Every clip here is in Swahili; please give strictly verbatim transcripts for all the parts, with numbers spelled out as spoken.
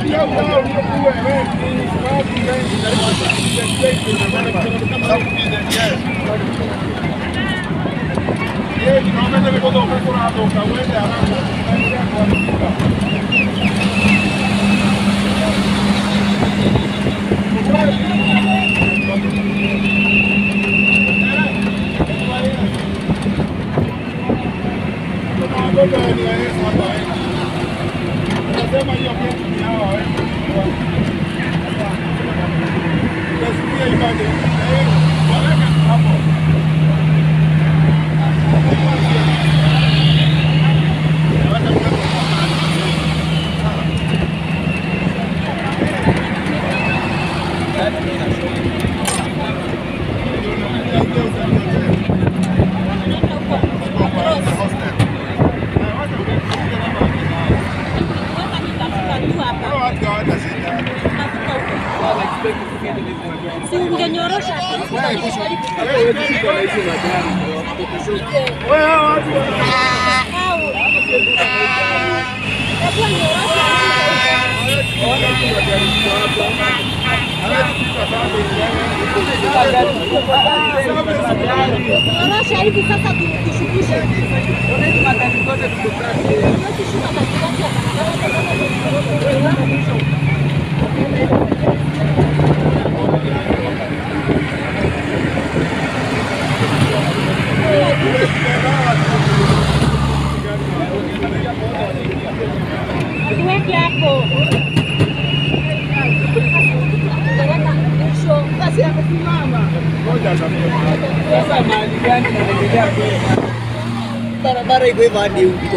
Barabara iko hivyo hadi huko.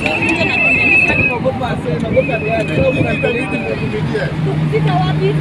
Fika wapi?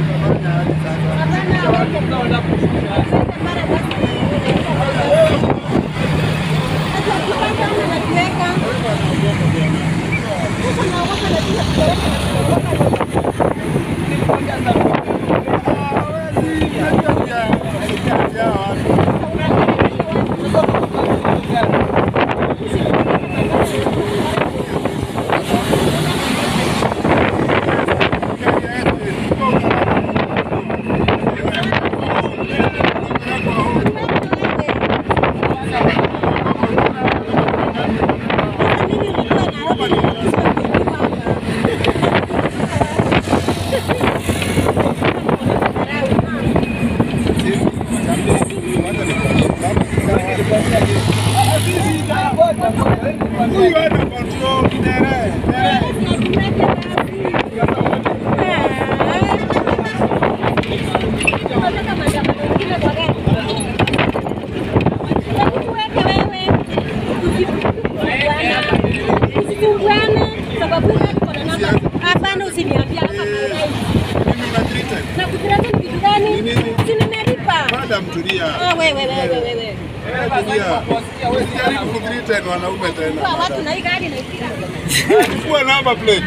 Kwa namba plate.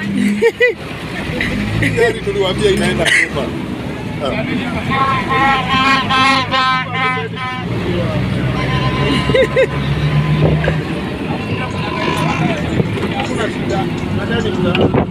Gari tuliwaambia inaenda kufa. Kuna shida. Nadhani tuna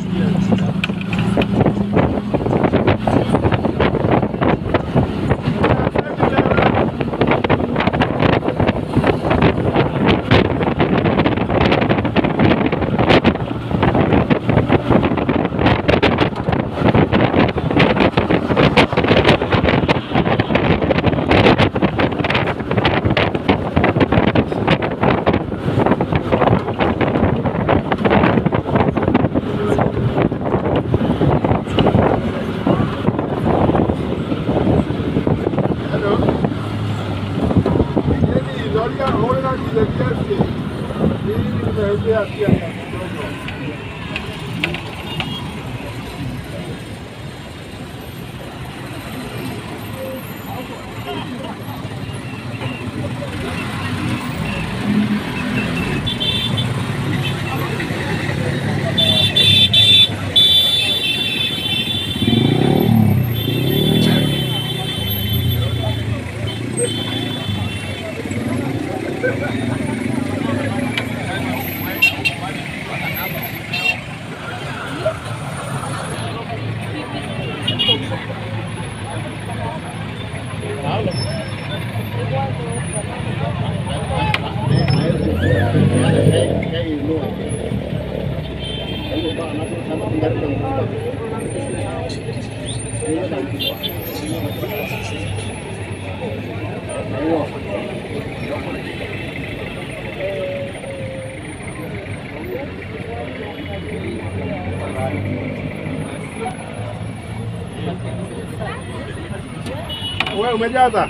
Wewe umejaza?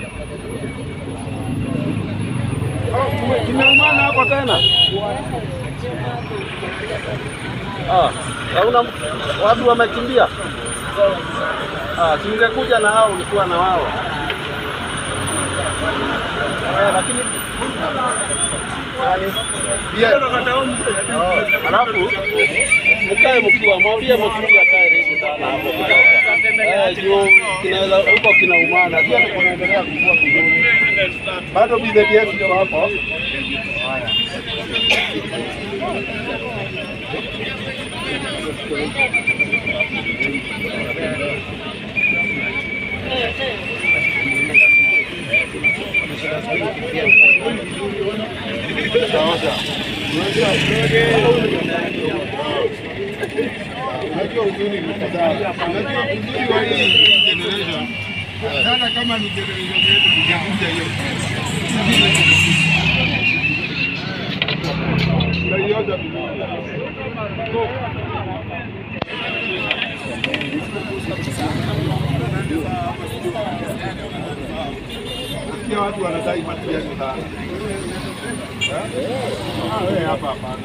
Oh, kimeumana hapo tena. Ah, hauna watu wamekimbia. Ah, singekuja na hao ulikuwa na wao. Eh, lakini yeah. Alafu mkae mkiwa mwambie mkiwa kae refu sana hapo kidogo. Eh, juu kinaweza huko kinaumana. Pia tunaendelea kukua vizuri. Bado B Z S ndio hapo. Haya. Unajua uzuri ni kadhaa. Unajua uzuri wa hii generation. Sana kama ni generation yetu tungekuja hiyo. Tunaiona Kia watu wanadai matiani sana. Ah, wewe hapa hapana.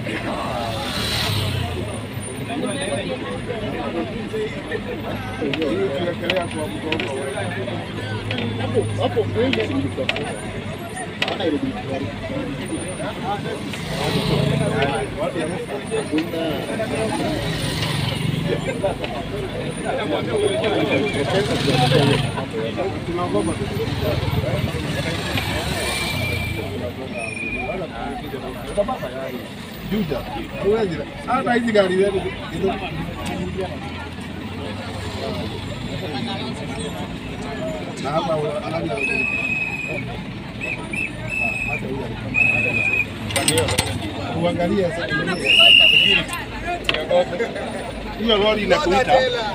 Tunakelea kwa mgongo. Hapo hapo wengi si mtoto. Hata ile bitu. Watu tunaogopa. Juja. Huwezi. Hata hizi gari zetu hizo. Na hapa anaanza. Hata huyo kama uangalie sasa. Hiyo lori inakuita.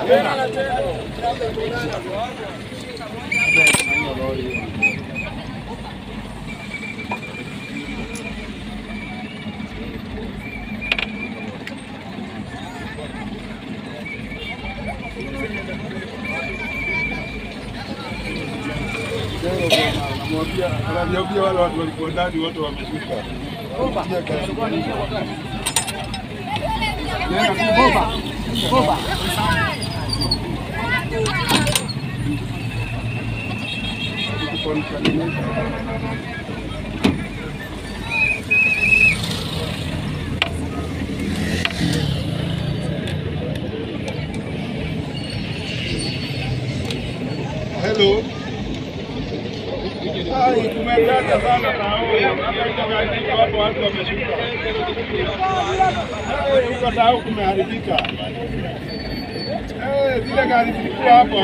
Namwambia, ananiambia wale watu walikuwa ndani wote wameshuka. Boba. Boba. Hello. Hai, tumekata sana na hao. Watu watu wameshuka. Huko tao kumeharibika. Eh, zile gari zilikuwa hapo.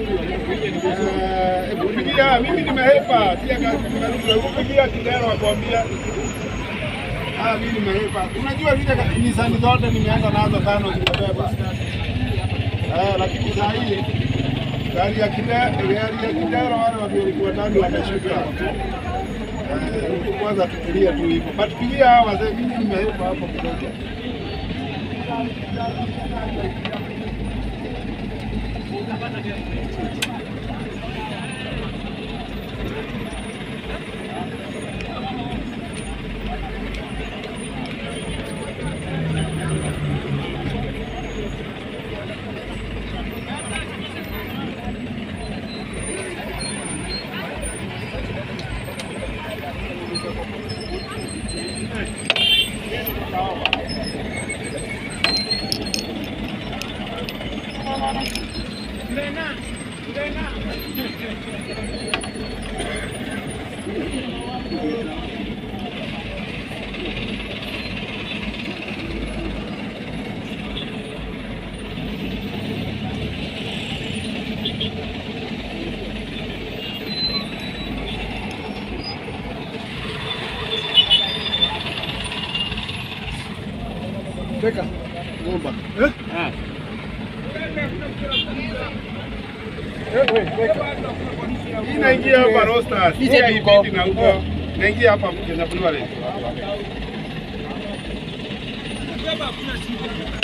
Eh, kupigia mimi nimehepa, pia gari zimaliza kupigia kidero akwambia. Ah, mimi nimehepa. Unajua zile Nissan zote nimeanza nazo tano zimebeba. Eh, lakini saa hii gari ya kidero, gari ya kidero wale walikuwa ndani wameshuka. Eh, kwanza tukilia tu hivyo. Batupigia hawa wazee, mimi nimehepa hapo kidogo. Weka. Ngomba. Eh? Ah. Hii naingia hapa Rosters. Hii haipiti na huko. Naingia hapa Kenya Breweries.